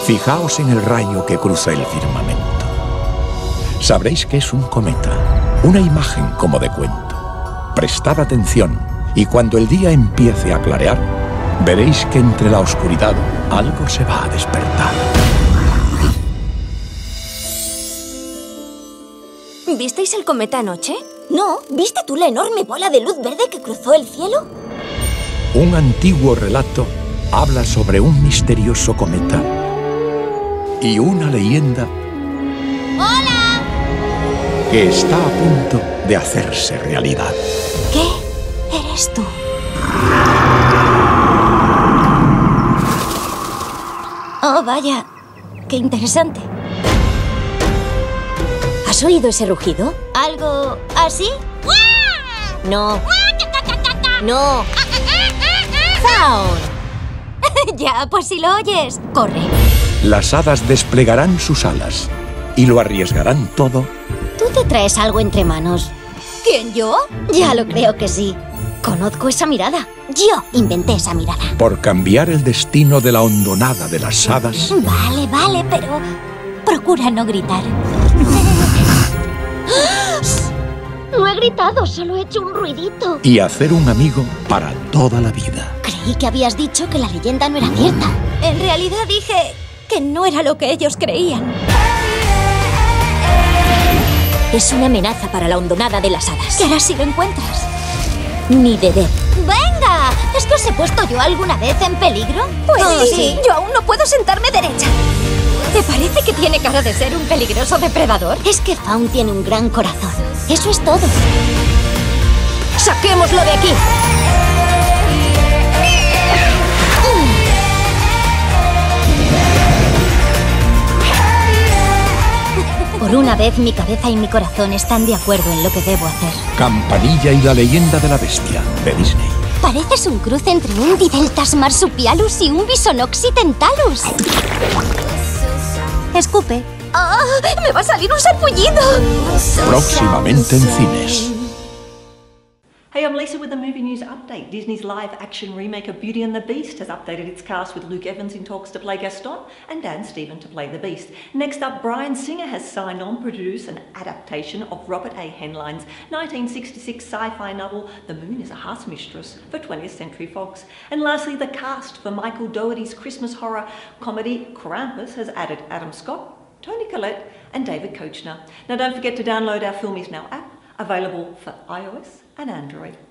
Fijaos en el rayo que cruza el firmamento. Sabréis que es un cometa, una imagen como de cuento. Prestad atención y cuando el día empiece a clarear, veréis que entre la oscuridad algo se va a despertar. ¿Visteis el cometa anoche? No, ¿viste tú la enorme bola de luz verde que cruzó el cielo? Un antiguo relato habla sobre un misterioso cometa y una leyenda ¡Hola! que está a punto de hacerse realidad. ¿Qué eres tú? Oh, vaya, qué interesante. ¿Has oído ese rugido? ¿Algo así? No. No. ¡Sound! Ya, pues si lo oyes, corre. Las hadas desplegarán sus alas y lo arriesgarán todo. ¿Tú te traes algo entre manos? ¿Quién, yo? Ya lo creo que sí. Conozco esa mirada. Yo inventé esa mirada. Por cambiar el destino de la hondonada de las hadas. Vale, pero procura no gritar. No he gritado, solo he hecho un ruidito. Y hacer un amigo para toda la vida. Creí que habías dicho que la leyenda no era cierta. En realidad dije que no era lo que ellos creían. Es una amenaza para la hondonada de las hadas. ¿Qué harás si lo encuentras? Ni beber. ¡Venga! ¿Es que os he puesto yo alguna vez en peligro? Pues Oh, sí. Yo aún no puedo sentarme derecha. ¿Te parece que tiene cara de ser un peligroso depredador? Es que Faun tiene un gran corazón. Eso es todo. ¡Saquémoslo de aquí! Por una vez mi cabeza y mi corazón están de acuerdo en lo que debo hacer. Campanilla y la leyenda de la bestia, de Disney. Pareces un cruce entre un Dideltas marsupialus y un Bisonoxitentalus. Escupe. ¡Ah! ¡Me va a salir un sarpullido! Próximamente en cines. Hey, I'm Lisa with the movie news update. Disney's live-action remake of Beauty and the Beast has updated its cast with Luke Evans in talks to play Gaston and Dan Stephen to play the Beast. Next up, Bryan Singer has signed on to produce an adaptation of Robert A. Heinlein's 1966 sci-fi novel The Moon is a Heart's Mistress for 20th Century Fox. And lastly, the cast for Michael Dougherty's Christmas horror comedy Krampus has added Adam Scott, Toni Collette and David Koechner. Now don't forget to download our Film Is Now app, available for iOS and Android.